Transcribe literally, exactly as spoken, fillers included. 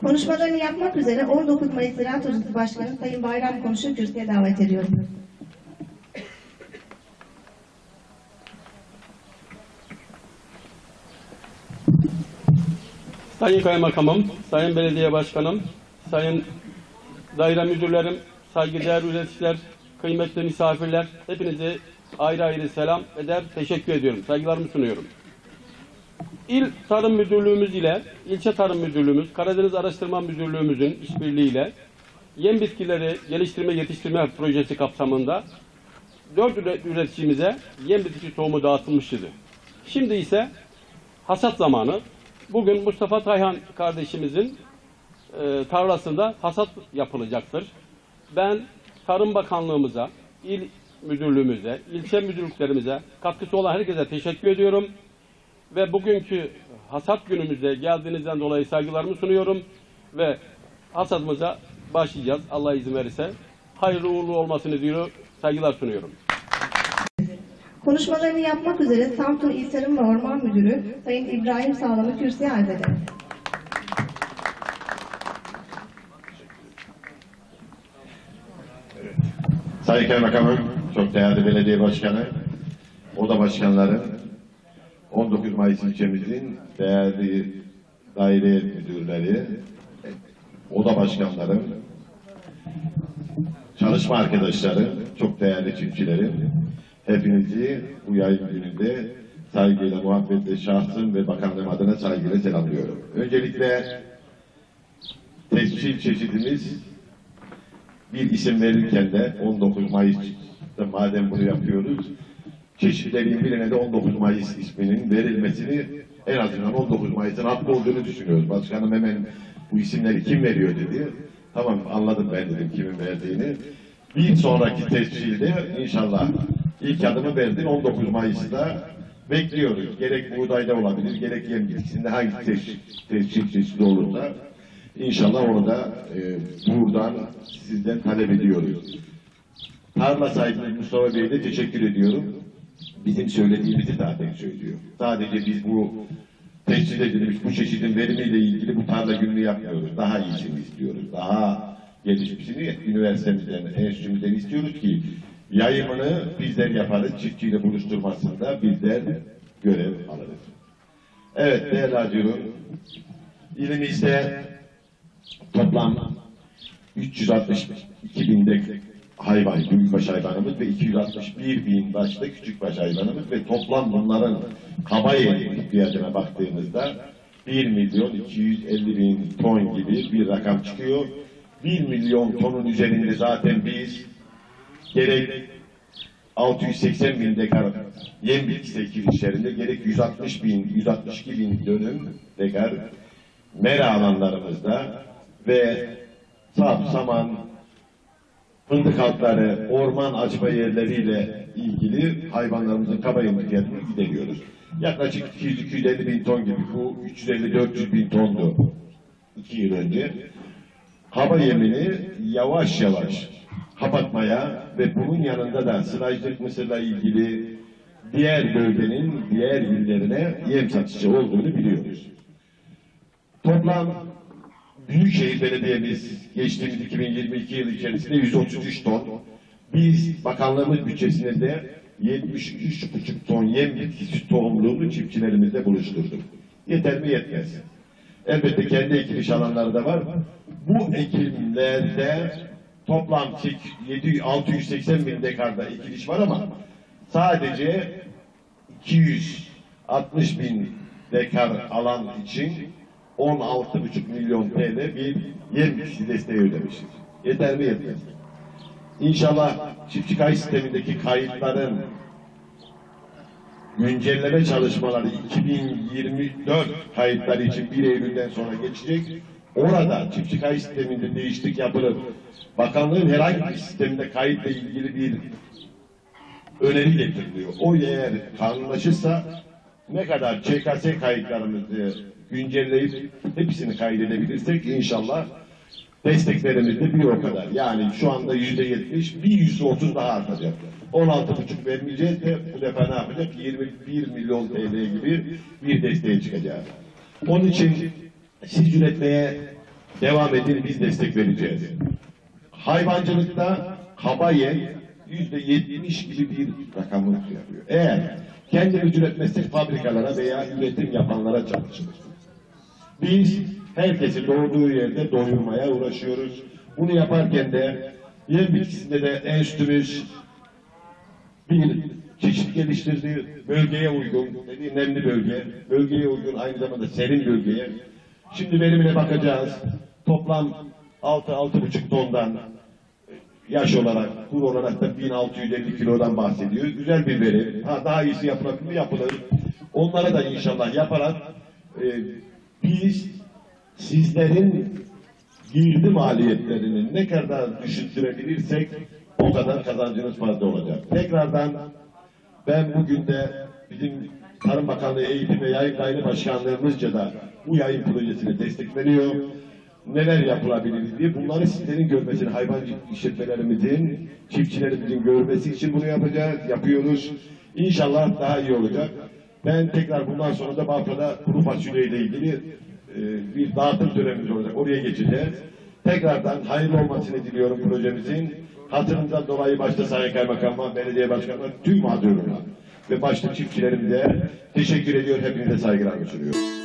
Konuşmalarını yapmak üzere on dokuz Mayıs Ziraat Odası Başkanı Sayın Bayram Konuş'u kürsüye davet ediyorum. Sayın Kaymakamım, Sayın Belediye Başkanım, Sayın Daire Müdürlerim, saygıdeğer üreticiler, kıymetli misafirler, hepinize ayrı ayrı selam eder, teşekkür ediyorum. Saygılarımı sunuyorum. İl Tarım Müdürlüğümüz ile İlçe Tarım Müdürlüğümüz, Karadeniz Araştırma Müdürlüğümüzün işbirliğiyle yem bitkileri geliştirme yetiştirme projesi kapsamında dört üreticimize yem bitki tohumu dağıtılmıştı. Şimdi ise hasat zamanı. Bugün Mustafa Tayhan kardeşimizin e, tarlasında hasat yapılacaktır. Ben Tarım Bakanlığımıza, İl Müdürlüğümüze, ilçe müdürlüklerimize, katkısı olan herkese teşekkür ediyorum. Ve bugünkü hasat günümüzde geldiğinizden dolayı saygılarımı sunuyorum. Ve hasadımıza başlayacağız Allah izin verirse. Hayırlı uğurlu olmasını diliyorum, saygılar sunuyorum. Konuşmalarını yapmak üzere Samsun İl Tarım ve Orman Müdürü Sayın İbrahim Sağlam'ı kürsüye arz ederim. Sayın Kaymakamım, çok değerli belediye başkanı, oda başkanları, on dokuz Mayıs ilçemizin değerli daire müdürleri, oda başkanları, çalışma arkadaşları, çok değerli çiftçilerim, hepinizi bu yayın gününde saygıyla, muhabbetle, şahsım ve bakanlığım adına saygıyla selamlıyorum. Öncelikle tescil çeşidimiz bir isim verirken de on dokuz Mayıs'ta madem bunu yapıyoruz, çeşitlerin birine de on dokuz Mayıs isminin verilmesini en azından on dokuz Mayıs'ın hakkı olduğunu düşünüyoruz. Başkanım hemen bu isimleri kim veriyor dedi. Tamam anladım ben dedim kimin verdiğini. Bir sonraki tescilde inşallah ilk adımı verdin on dokuz Mayıs'ta bekliyoruz. Gerek buğdayda olabilir, gerek yem bitkisinde hangi tescil, tescil çeşidi olursa inşallah onu da e, buradan sizden talep ediyoruz. Tarla sahibi Mustafa Bey'e de teşekkür ediyorum. Bizim söylediğimizi zaten söylüyor. Sadece biz bu tescil edilmiş bu çeşidin verimiyle ilgili bu tarla gününü yapmıyoruz. Daha iyisini istiyoruz. Daha gelişmişini üniversitemizden, enstitümüzden istiyoruz ki yayımını bizler yaparız. Çiftçiyle buluşturmasında bizler görev alırız. Evet değerli acıyorum. İlimizde toplam üç yüz altmış iki binde hayvan, büyükbaş hayvanımız ve iki yüz altmış bir bin başta küçükbaş hayvanımız ve toplam bunların kaba yem ihtiyacına baktığımızda bir milyon iki yüz elli bin ton gibi bir rakam çıkıyor. bir milyon tonun üzerinde zaten biz gerek altı yüz seksen bin dekar yem bitkisi ekilişlerinde gerek yüz altmış bin, yüz altmış iki bin dönüm dekar mera alanlarımızda ve sap, saman, fındık altları, orman açma yerleriyle ilgili hayvanlarımızın kaba yem ihtiyacını gideriyoruz. Yaklaşık iki yüz iki yüz elli bin ton gibi, bu üç yüz elli dört yüz bin tondu iki yıl önce. Kaba yemini yavaş yavaş kapatmaya ve bunun yanında da sılajlık mısırla ilgili diğer bölgenin diğer illerine yem satışı olduğunu biliyoruz. Toplam Büyükşehir Belediye'miz geçtiğimiz iki bin yirmi iki yıl içerisinde yüz otuz üç ton, biz bakanlığımız bütçesinde de yetmiş üç buçuk ton yem bitkisi tohumluğunu çiftçilerimizle buluşturduk. Yeter mi? Yetmez. Elbette kendi ekiliş alanları da var. Bu ekimlerde toplam altı yüz seksen bin dekarda ekiliş var ama sadece iki yüz altmış bin dekar alan için on altı buçuk milyon T L bir yem bitkisi desteği ödemişiz. Yeter mi? Yetmez. İnşallah çiftçi kayıt sistemindeki kayıtların güncelleme çalışmaları iki bin yirmi dört kayıtları için bir Eylül'den sonra geçecek. Orada çiftçi kayıt sisteminde değişiklik yapılıp bakanlığın herhangi bir sisteminde kayıtla ilgili bir öneri getiriliyor. O eğer kanunlaşırsa ne kadar Ç K S kayıtlarımızı güncelleyip hepsini kaydedebilirsek inşallah desteklerimiz de bir o kadar. Yani şu anda yüzde yetmiş, bir yüzde otuz daha artacak. on altı buçuk vermeyeceğiz de bu defa ne yapacak? yirmi bir milyon T L gibi bir desteğe çıkacağız. Onun için siz üretmeye devam edin, biz destek vereceğiz. Hayvancılıkta kaba yem yüzde yetmiş gibi bir rakamı yapıyor. Eğer kendimiz üretmezsek fabrikalara veya üretim yapanlara çalışırız. Biz herkesi doğduğu yerde doyurmaya uğraşıyoruz. Bunu yaparken de yem bitkisinde de enstitümüz bir çeşit geliştirdi. Bölgeye uygun, dediği nemli bölge, bölgeye uygun aynı zamanda serin bölgeye. Şimdi verimine bakacağız. Toplam altı altı buçuk tondan yaş olarak, kur olarak da bin altı yüz elli kilodan bahsediyor. Güzel bir verim. Ha, daha iyisi yapılabilir mi? Yapılır. Onlara da inşallah yaparak e, biz sizlerin girdi maliyetlerini ne kadar düşündürebilirsek o kadar kazancınız fazla olacak. Tekrardan ben bugün de bizim Tarım Bakanlığı Eğitim ve Yayın Daire Başkanlığımızca da bu yayın projesine destekleniyor. Neler yapılabilir diye bunları sizlerin görmesini, hayvancılık işletmelerimizin, çiftçilerimizin görmesi için bunu yapacağız, yapıyoruz. İnşallah daha iyi olacak. Ben tekrar bundan sonra da Bafra'da kuru fasulye ile ilgili e, bir dağıtım törenimiz olacak. Oraya geçeceğiz. Tekrardan hayırlı olmasını diliyorum projemizin. Hatırından dolayı başta Sayın Kaymakam'a, belediye başkanına, tüm mağduruna ve başta çiftçilerimize teşekkür ediyor. Hepinize saygılar sunuyorum.